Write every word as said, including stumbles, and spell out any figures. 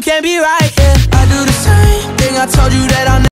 can't be right, yeah. I do the same thing, I told you that I